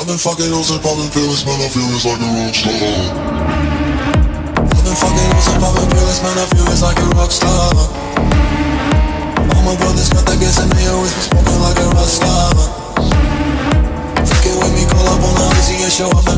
I've been fucking hoes and popping pills, man, I feel it's like a rock star. I've been fucking hoes and popping pills, man, I feel it's like a rock star. All my brothers got that gas and they always be smoking like a rock star. Fucking with me, call up on the Uzi and show up.